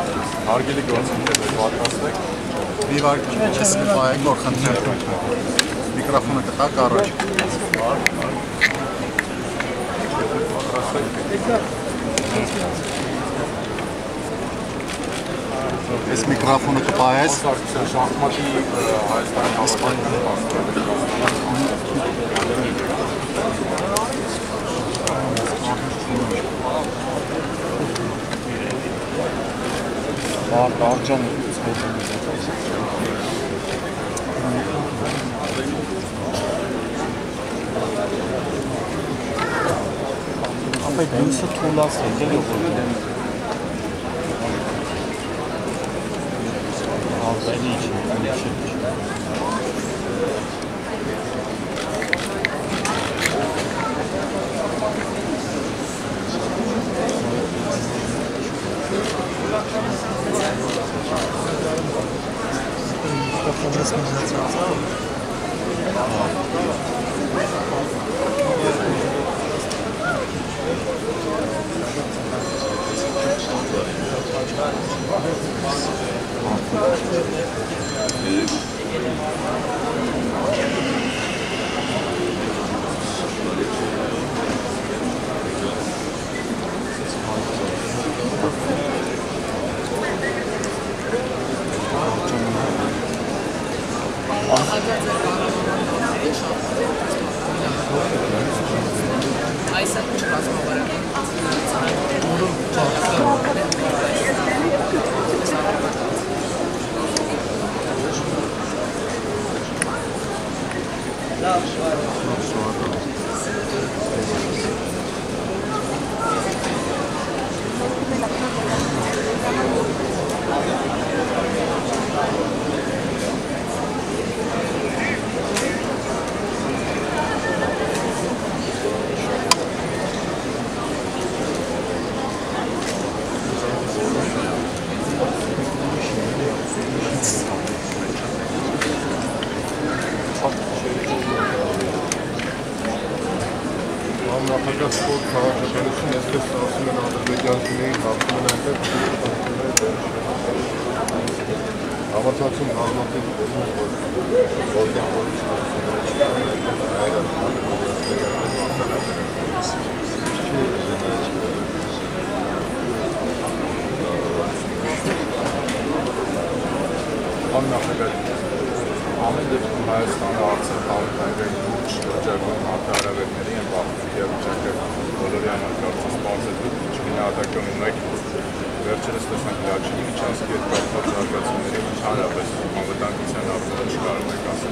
Հարգելի գործընկերներ, պատրաստեք։ Ես այգոր խնդրեմ միկրոֆոնը կտակ առաջ։ Ես միկրոֆոնը կպայես։ Շախմատի Հայաստանի հավաքական Արձան ապա դուսը թուլաս եկել ողորմել Ağzayla için Նախագահ սպորտ քաղաքականություն այսպես ասում են ադրբեջանցիներին հաղթում են այնտեղ հավատացում հարմատին նախագահ ամեն դեպքում Հայաստանը Արցախ հավաքային շրջակայքում հակահարաբերների են վիճակը բոլորի համար կարծես պարզեցնում, չգնահատական ունեք վերջերս տեսանք Լաչինի միջանցքի հետ կապված զարգացումների հանրապես անվտանգության առումով չկարող եք ասել։